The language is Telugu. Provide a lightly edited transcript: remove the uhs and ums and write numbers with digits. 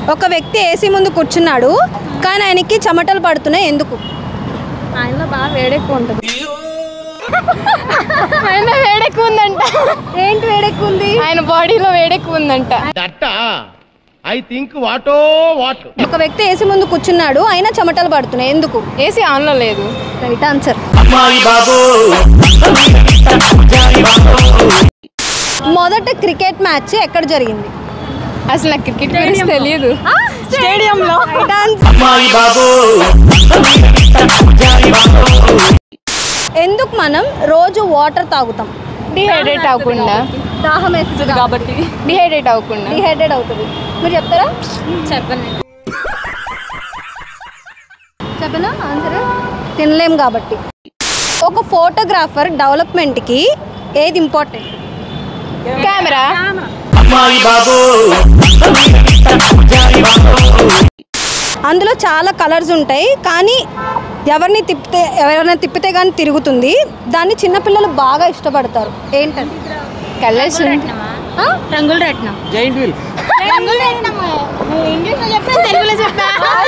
ఒక వ్యక్తి ఏసీ ముందు కూర్చున్నాడు కానీ ఆయనకి చెమటలు పడుతున్నాయి ఎందుకు? ఆయనలో బాగా వేడెక్కువ ఉంటుంది. ఆయన వేడెక్కువ ఉందంట. ఏంటి వేడెక్కువ ఉంది? ఆయన బాడీలో వేడెక్కువ ఉందంట. ఒక వ్యక్తి ఏసీ ముందు కూర్చున్నాడు అయినా చెమటలు పడుతున్నాయి ఎందుకు? ఏసీ ఆన్లో లేదు. Right answer. మొదట క్రికెట్ మ్యాచ్ ఎక్కడ జరిగింది? అసలు నాకు క్రికెట్ గురించి తెలియదు. స్టేడియంలో. ఎందుకు మనం రోజు వాటర్ తాగుతాం? డిహైడ్రేట్ అవ్వకుండా. దాహం వేస్తుంది కాబట్టి. డిహైడ్రేట్ అవ్వకుండా. డిహైడ్రేట్ అవుతుంది. మీరు చెప్తారా? చెప్పనా ఆన్సర్? తినలేం కాబట్టి. ఒక ఫోటోగ్రాఫర్ డెవలప్మెంట్కి ఏది ఇంపార్టెంట్? కెమెరా. అందులో చాలా కలర్స్ ఉంటాయి కానీ ఎవరైనా తిప్పితే కానీ తిరుగుతుంది. దాన్ని చిన్నపిల్లలు బాగా ఇష్టపడతారు. ఏంటండి? కలర్స్. రంగుల రత్నం. Giant wheel. రంగుల రత్నం. ఇంగ్లీష్లో చెప్పిన తెలుగులో చెప్పా.